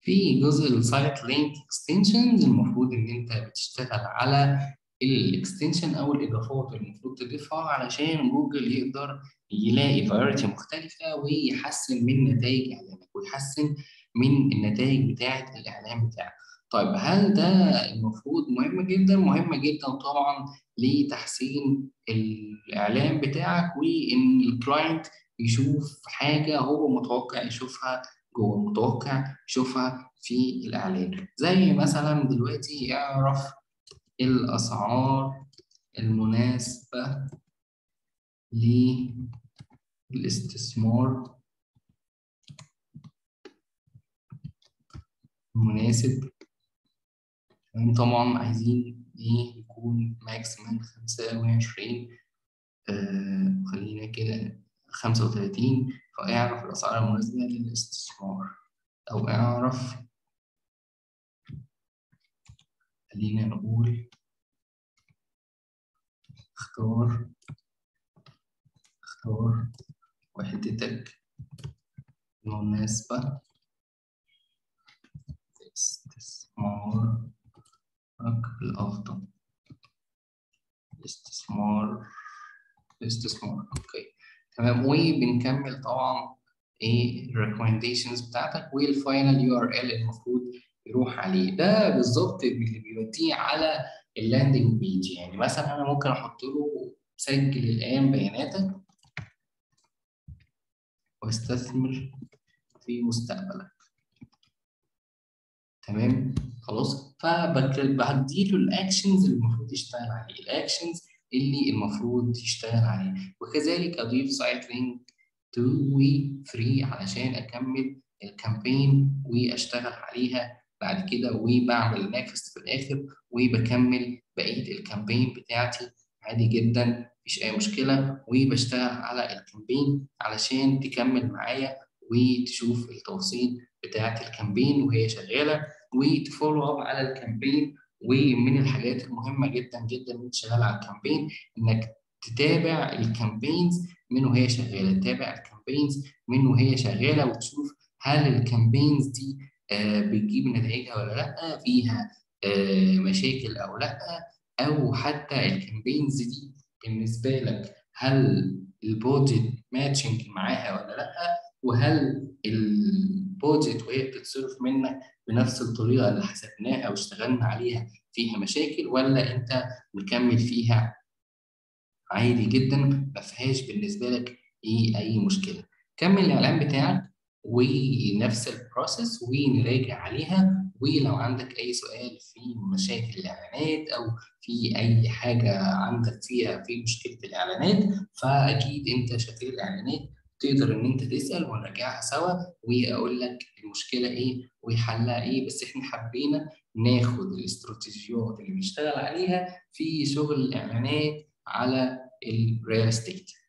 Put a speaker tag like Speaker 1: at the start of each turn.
Speaker 1: في جزء السايت لينك اكستنشنز، المفروض ان انت بتشتغل على الاكستنشن او الاضافات اللي المفروض تضيفها علشان جوجل يقدر يلاقي فرايتي مختلفه ويحسن من نتائج اعلانك ويحسن من النتائج بتاعه الاعلان بتاعك. طيب هل ده المفروض مهم جدا؟ مهم جدا طبعا لتحسين الاعلان بتاعك وان الكلاينت يشوف حاجه هو متوقع يشوفها جوه، متوقع يشوفها في الإعلان. زي مثلا دلوقتي اعرف الأسعار المناسبة للاستثمار المناسب. طبعا عايزين إيه؟ يكون ماكسيمم 25، خلينا كده 35. فاعرف الأسعار المناسبة للاستثمار، أو اعرف، خلينا نقول اختار وحدتك المناسبة استثمارك الأفضل. استثمار اوكي تمام. وبنكمل طبعا ايه الريكومنديشنز بتاعتك والفاينل يو ار ال المفروض يروح عليه. ده بالظبط اللي بيوديه على اللاندنج بيج. يعني مثلا انا ممكن احط له سجل الان بياناتك واستثمر في مستقبلك. تمام خلاص. فبديله الاكشنز اللي المفروض يشتغل عليه، الاكشنز اللي المفروض يشتغل عليه. وكذلك اضيف سايت لينك 2 و 3 علشان اكمل الكامبين واشتغل عليها بعد كده، وبعمل نيكست في الاخر وبكمل بقيه الكامبين بتاعتي عادي جدا، مفيش اي مشكله. وبشتغل على الكامبين علشان تكمل معايا وتشوف التفاصيل بتاعت الكامبين وهي شغاله، وتفولو اب على الكامبين. ومن الحاجات المهمه جدا جدا وانت شغال على الكامبين انك تتابع الكامبينز من وهي شغاله، تتابع الكامبينز من وهي شغاله وتشوف هل الكامبينز دي بتجيب نتائجها ولا لا، فيها مشاكل او لا، او حتى الكامبينز دي بالنسبه لك هل البودجت ماتشنج معاها ولا لا، وهل البودجت وهي بتتصرف منك بنفس الطريقه اللي حسبناها واشتغلنا عليها فيها مشاكل، ولا انت مكمل فيها عادي جدا ما فيهاش بالنسبه لك اي مشكله. كمل الاعلان بتاعك ونفس البروسيس ونراجع عليها. ولو عندك اي سؤال في مشاكل الاعلانات او في اي حاجه عندك فيها في مشكله الاعلانات، فاكيد انت شغال الاعلانات تقدر ان انت تسال ونراجعها سوا واقول لك المشكله ايه وحلها ايه. بس احنا حبينا ناخد الاستراتيجيات اللي بنشتغل عليها في شغل الاعلانات على الريال استيت.